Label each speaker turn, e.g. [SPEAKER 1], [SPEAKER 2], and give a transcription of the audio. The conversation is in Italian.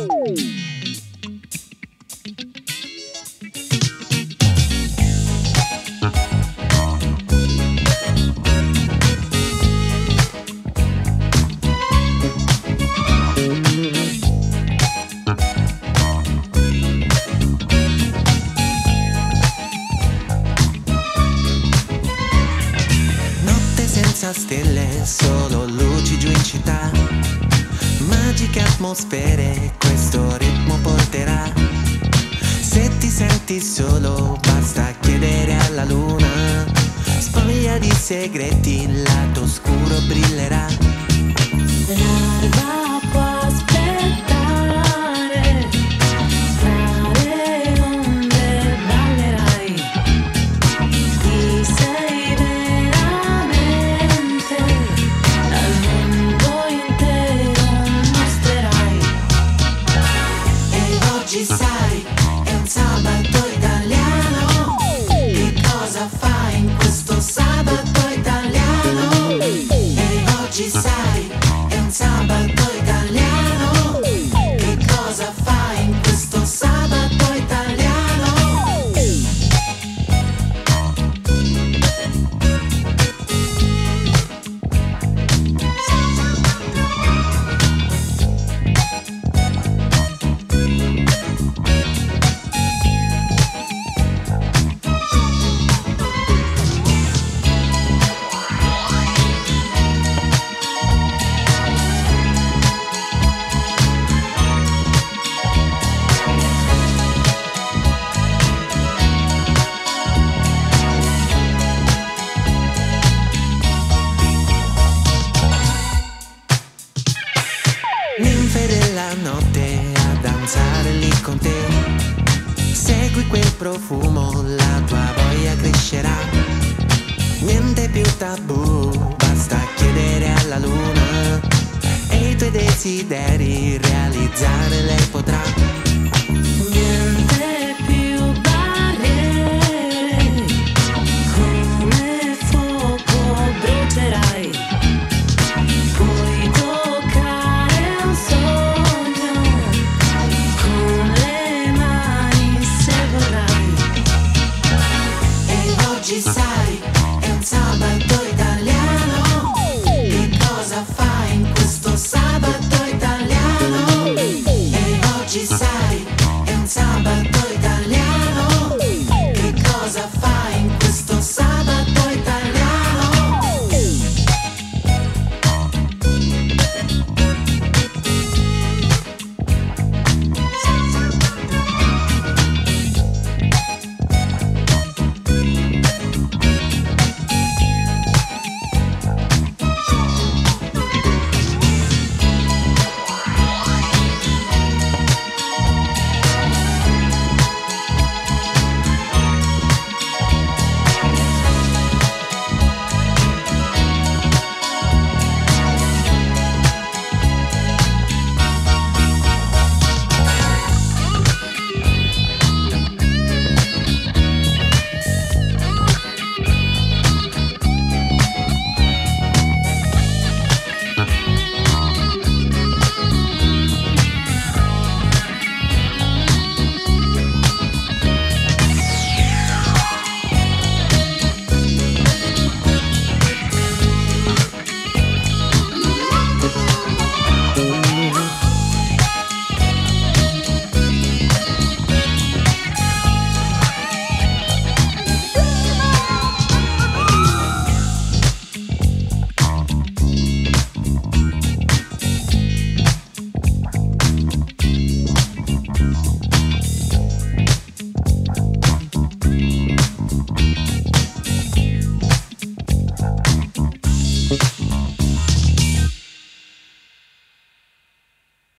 [SPEAKER 1] Senza stelle, solo luci giù in città. Magiche atmosfere, questo ritmo porterà. Se ti senti solo, basta chiedere alla luna. Spoglia di segreti, il lato oscuro brillerà.
[SPEAKER 2] L'alba può aspettare, tra le onde ballerai. Chi sei veramente, al mondo intero mostrerai.
[SPEAKER 1] E oggi sai, è un sabato italiano. Che cosa fai in questo sabato italiano? E oggi sai, è un sabato italiano. Che cosa fai in questo sabato italiano? Ninfe della notte a danzare lì con te. Segui quel profumo, la tua voglia crescerà. Niente più tabù, basta chiedere alla luna. E i tuoi desideri realizzare lei potrà.